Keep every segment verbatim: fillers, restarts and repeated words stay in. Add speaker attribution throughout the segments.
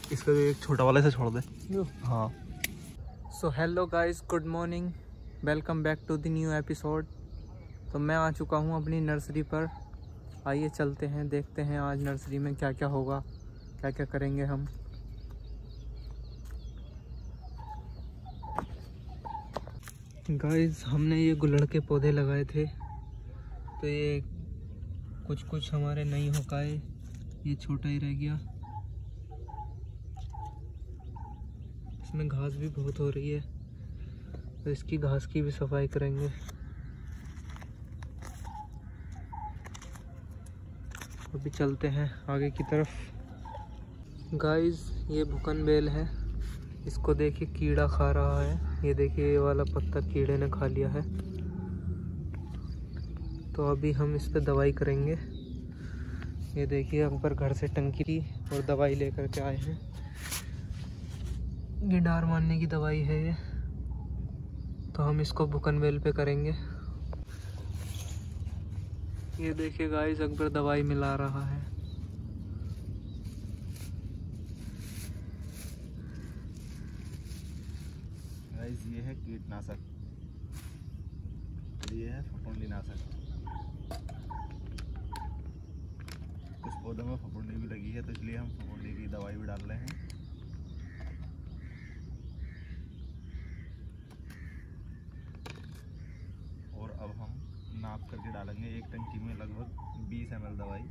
Speaker 1: इसका एक छोटा वाला से छोड़ दे। हाँ।
Speaker 2: So hello guys, good morning, welcome back to the new episode. तो मैं आ चुका हूँ अपनी नर्सरी पर। आइए चलते हैं, देखते हैं आज नर्सरी में क्या क्या होगा, क्या क्या करेंगे हम। गाइस हमने ये गुलड़ के पौधे लगाए थे, तो ये कुछ कुछ हमारे नहीं हो पाए, ये छोटा ही रह गया। इसमें घास भी बहुत हो रही है, तो इसकी घास की भी सफाई करेंगे। अभी चलते हैं आगे की तरफ। गाइस ये बुकनबेल है, इसको देखिए कीड़ा खा रहा है। ये देखिए ये वाला पत्ता कीड़े ने खा लिया है, तो अभी हम इस पे दवाई करेंगे। ये देखिए अकबर घर से टंकी और दवाई लेकर के आए हैं। गिडार मारने की दवाई है ये, तो हम इसको बुकनबेल पे करेंगे। ये देखिए गाइस अकबर दवाई मिला रहा है।
Speaker 1: गाइस ये है कीटनाशक, ये है फफूंदीनाशक। कुछ पौधों में फफूंदी भी लगी है, तो इसलिए हम फफूंदी की दवाई भी डाल रहे हैं। और अब हम नाप करके डालेंगे, एक टंकी में लगभग बीस एम एल दवाई।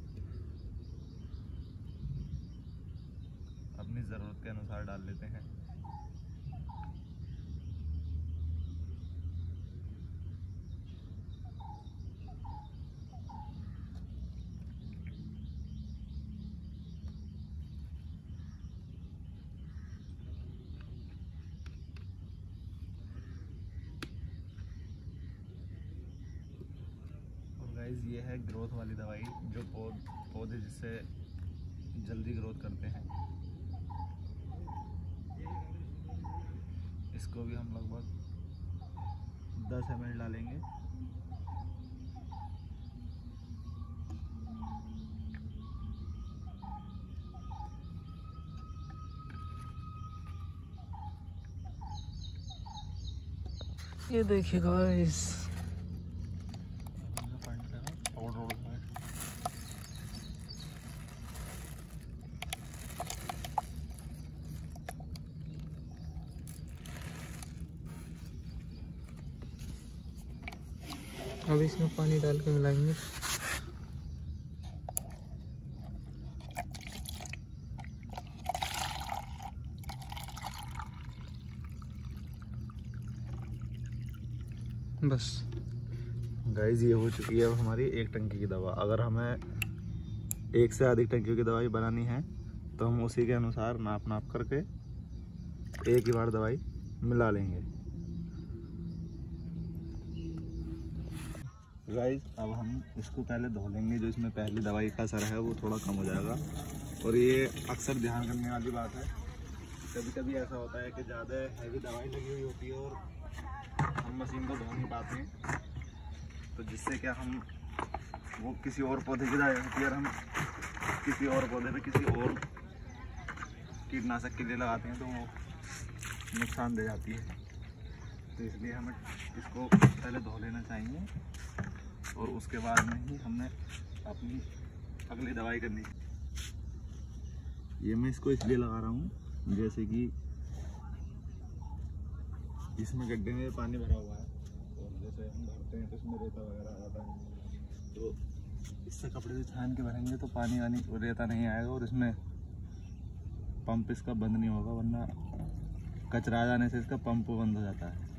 Speaker 1: अपनी ज़रूरत के अनुसार डाल लेते हैं। गाइस ये है ग्रोथ वाली दवाई, जो पौध पौधे जिससे जल्दी ग्रोथ करते हैं। इसको भी हम लगभग दस एम एल डालेंगे।
Speaker 2: ये देखिए गाइस अब इसमें पानी डाल के मिलाएंगे। बस
Speaker 1: गाइस ये हो चुकी है अब हमारी एक टंकी की दवा। अगर हमें एक से अधिक टंकियों की दवाई बनानी है, तो हम उसी के अनुसार नाप नाप करके एक ही बार दवाई मिला लेंगे। गाइस अब हम इसको पहले धो लेंगे, जो इसमें पहली दवाई का असर है वो थोड़ा कम हो जाएगा। और ये अक्सर ध्यान करने वाली बात है, कभी कभी ऐसा होता है कि ज़्यादा हैवी दवाई लगी हुई होती है और हम मशीन को धो नहीं पाते हैं, तो जिससे क्या हम वो किसी और पौधे की दवाई होती है और हम किसी और पौधे पे किसी और कीटनाशक के लिए लगाते हैं, तो वो नुकसान दे जाती है। तो इसलिए हमें इसको पहले धो लेना चाहिए और उसके बाद में ही हमने अपनी अगली दवाई करनी। ये मैं इसको इसलिए लगा रहा हूँ, जैसे कि इसमें गड्ढे में पानी भरा हुआ है, और जैसे हम भरते हैं तो इसमें रेता वगैरह आ जाता है, तो इससे कपड़े से छान के भरेंगे तो पानी वानी रेता नहीं आएगा और इसमें पंप इसका बंद नहीं होगा, वरना कचरा आ जाने से इसका पंप बंद हो जाता है।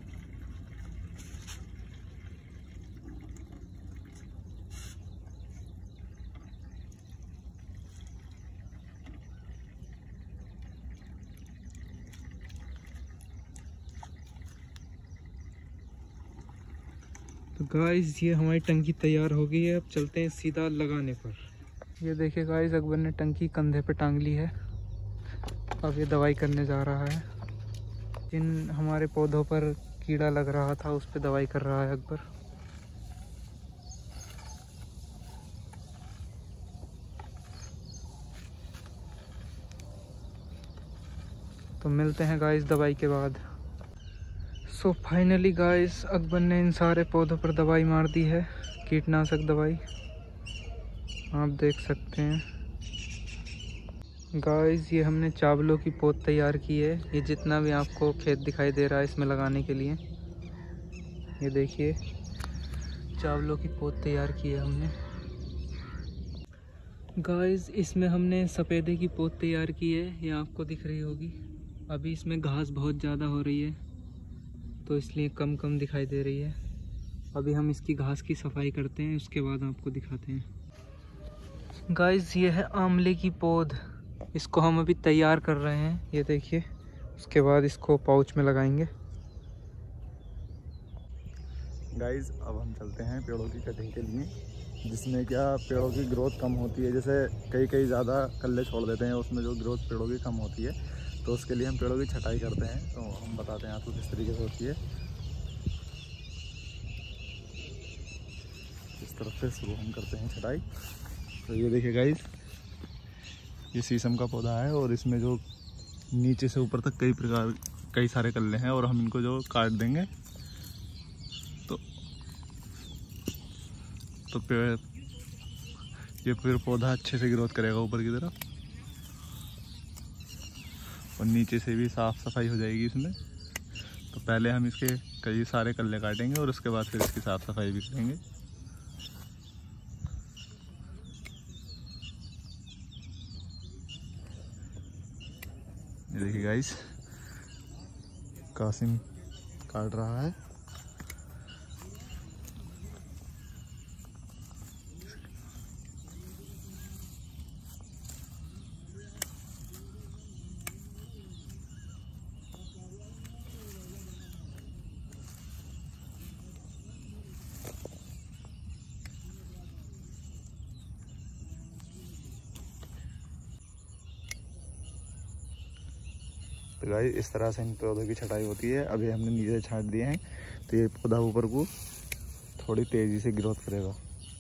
Speaker 2: तो गाइस ये हमारी टंकी तैयार हो गई है। अब चलते हैं सीधा लगाने पर। ये देखिए गाइस अकबर ने टंकी कंधे पे टांग ली है। अब ये दवाई करने जा रहा है। जिन हमारे पौधों पर कीड़ा लग रहा था उस पर दवाई कर रहा है अकबर। तो मिलते हैं गाइस दवाई के बाद। सो फाइनली गाइस अकबर ने इन सारे पौधों पर दवाई मार दी है, कीटनाशक दवाई, आप देख सकते हैं गाइस। ये हमने चावलों की पौध तैयार की है, ये जितना भी आपको खेत दिखाई दे रहा है इसमें लगाने के लिए, ये देखिए चावलों की पौध तैयार की है हमने गाइस। इसमें हमने सफ़ेदे की पौध तैयार की है, ये आपको दिख रही होगी। अभी इसमें घास बहुत ज़्यादा हो रही है तो इसलिए कम कम दिखाई दे रही है। अभी हम इसकी घास की सफाई करते हैं, उसके बाद आपको दिखाते हैं गाइस। ये है आंवले की पौध, इसको हम अभी तैयार कर रहे हैं, ये देखिए। उसके बाद इसको पाउच में लगाएंगे।
Speaker 1: गाइस अब हम चलते हैं पेड़ों की कटिंग के लिए, जिसमें क्या पेड़ों की ग्रोथ कम होती है। जैसे कई कई ज़्यादा कल्ले छोड़ देते हैं, उसमें जो ग्रोथ पेड़ों की कम होती है, तो उसके लिए हम पेड़ों की छटाई करते हैं। तो हम बताते हैं आपको किस तरीके से होती है। इस तरफ से शुरू हम करते हैं छटाई। तो ये देखिए गाइस, ये शीशम का पौधा है और इसमें जो नीचे से ऊपर तक कई प्रकार कई सारे कल्ले हैं और हम इनको जो काट देंगे तो तो पेड़ ये पेड़ पौधा अच्छे से ग्रोथ करेगा ऊपर की तरफ, और नीचे से भी साफ़ सफाई हो जाएगी इसमें। तो पहले हम इसके कई सारे कल्ले काटेंगे और उसके बाद फिर इसकी साफ़ सफाई भी करेंगे। ये देखिए गाइस, कासिम काट रहा है। तो गाइस इस तरह से इन पौधों की छटाई होती है। अभी हमने नीचे छांट दिए हैं तो ये पौधा ऊपर को थोड़ी तेज़ी से ग्रोथ करेगा।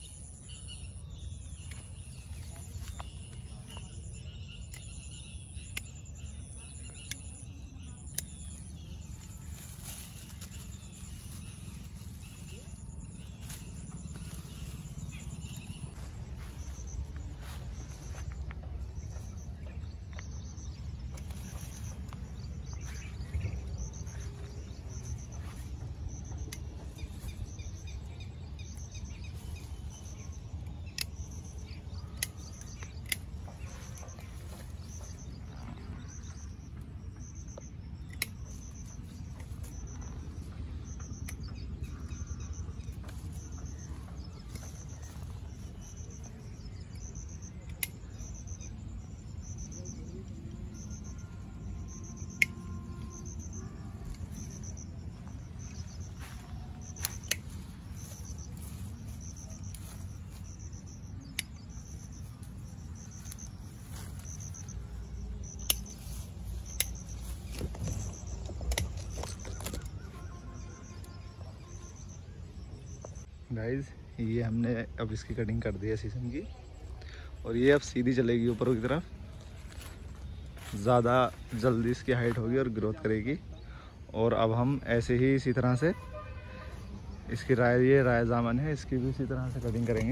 Speaker 1: गाइस ये हमने अब इसकी कटिंग कर दी है शीशम की, और ये अब सीधी चलेगी ऊपर की तरफ। ज़्यादा जल्दी इसकी हाइट होगी और ग्रोथ करेगी। और अब हम ऐसे ही इसी तरह से इसकी राय ये राय जामन है, इसकी भी इसी तरह से कटिंग करेंगे।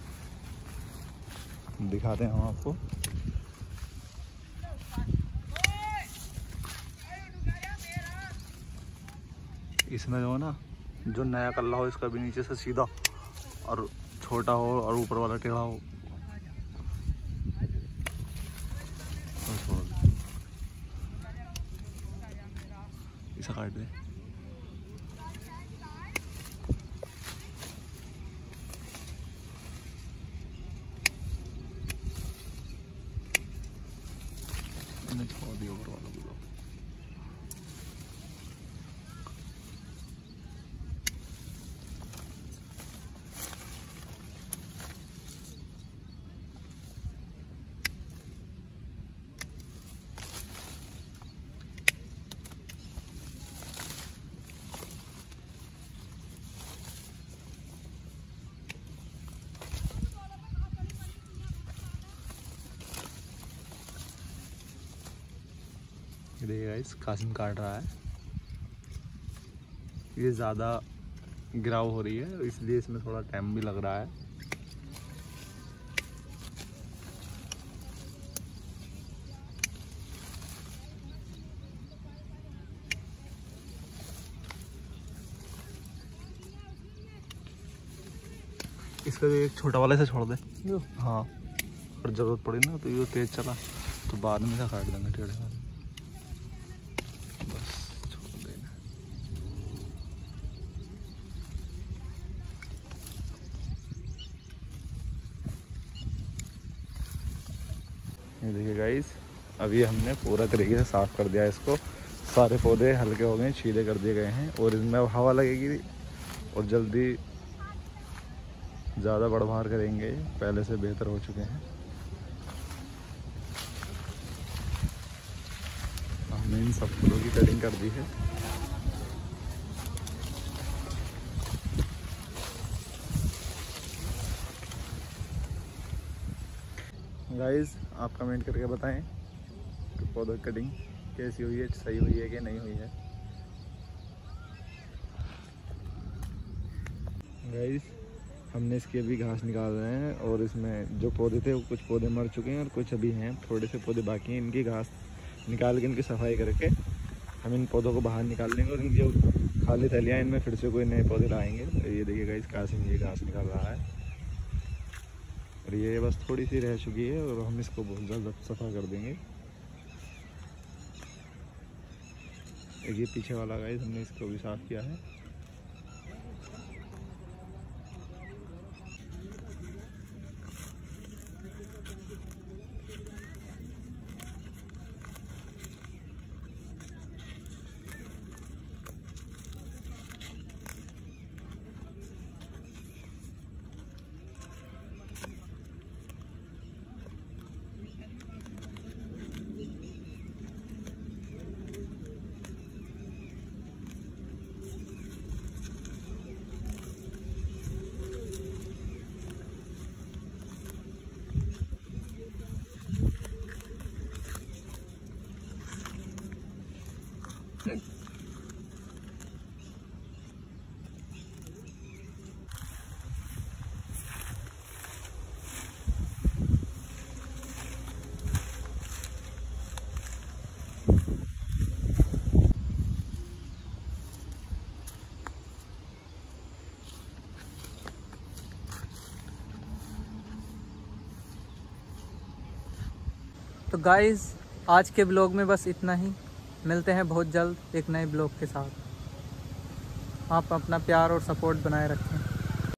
Speaker 1: दिखाते हैं हम आपको। इसमें जो है ना, जो नया कल्ला हो इसका भी नीचे से सीधा और छोटा हो और ऊपर वाला टेढ़ा हो। इसे काट दे। छोड़ दिया ऊपर वाला पूरा। ये देखिए गाइस, कासिम काट रहा है। ये ज़्यादा गिराव हो रही है, इसलिए इसमें थोड़ा टाइम भी लग रहा है। इसका एक छोटा वाला से छोड़ दे। हाँ, और ज़रूरत पड़ी ना तो ये तेज चला तो बाद में काट देंगे टेढ़े वाले। बस छोड़ देना। ये देखिए गाइस, अभी हमने पूरा तरीके से साफ कर दिया इसको। सारे पौधे हल्के हो गए, छीले कर दिए गए हैं और इसमें अब हवा लगेगी और जल्दी ज़्यादा बढ़ करेंगे, पहले से बेहतर हो चुके हैं। हमने इन सब फूलों की कटिंग कर दी है। गाइस, आप कमेंट करके बताएं कि पौधों की कटिंग कैसी हुई है, सही हुई है कि नहीं हुई है। गाइस, हमने इसके अभी घास निकाल रहे हैं और इसमें जो पौधे थे वो कुछ पौधे मर चुके हैं और कुछ अभी हैं, थोड़े से पौधे बाकी हैं। इनकी घास निकाल के इनकी सफाई करके हम इन पौधों को बाहर निकाल लेंगे और इनकी जो खाली थैलियाँ इनमें फिर से कोई नए पौधे लाएंगे। तो ये देखिएगा, इस कासिम ये घास निकाल रहा है और ये बस थोड़ी सी रह चुकी है और हम इसको बहुत ज़्यादा सफ़ा कर देंगे। एक ये पीछे वाला गाइस हमने इसको भी साफ़ किया है।
Speaker 2: तो गाइज़, आज के ब्लॉग में बस इतना ही। मिलते हैं बहुत जल्द एक नए ब्लॉग के साथ। आप अपना प्यार और सपोर्ट बनाए रखें।